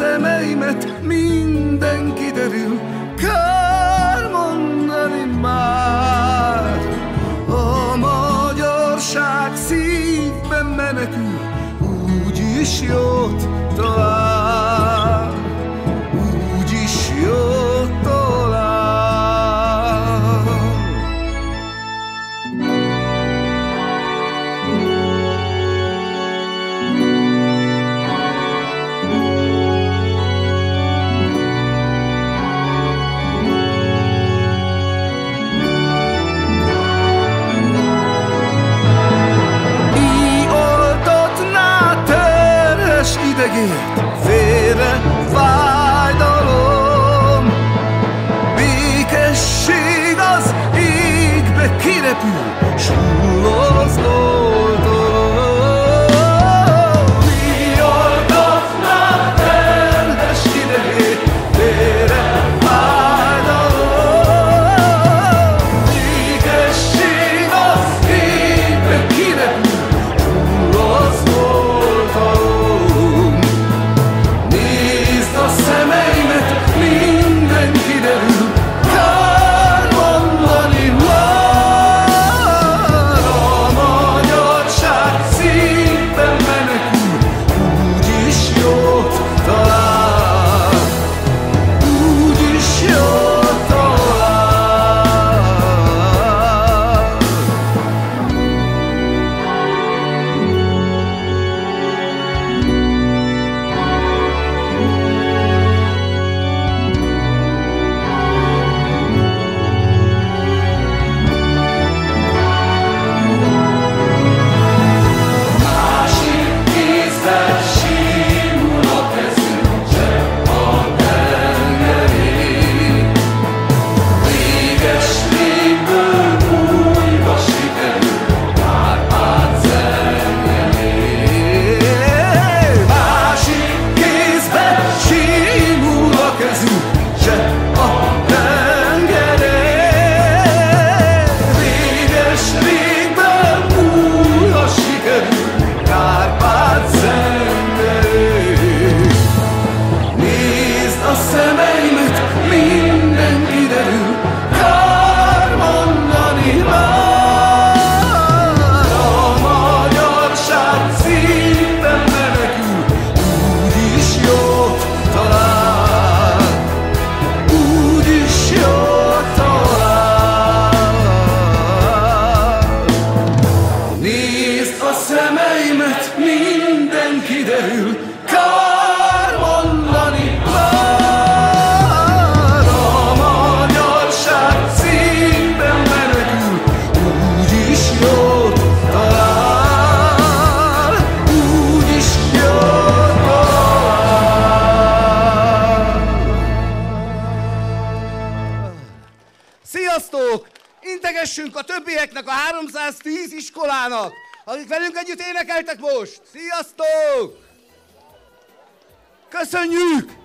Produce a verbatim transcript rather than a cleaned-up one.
szemeimet, minden kiderül, kár mondani már. A magyarság szívben menekül, úgyis jót talál, úgyis jót talál. Idegét, félre fájdalom, békesség az égbe kirepül, sulló az oltalom. Mi oltatná terhes idegét, félre fájdalom, békesség az égbe kirepül, sulló az oltalom. Szemeimet, minden kiderül, kár mondani már. A magyarság szívben menekül, úgyis jót talál, úgyis jót talál. Szemeimet, minden kiderül, kár mondani már. A magyarság szívben menekül, úgyis jót talál, úgyis jót talál. Sziasztok! Integessünk a többieknek, a háromszáztíz iskolának, akik velünk együtt énekeltek most! Sziasztok! Köszönjük!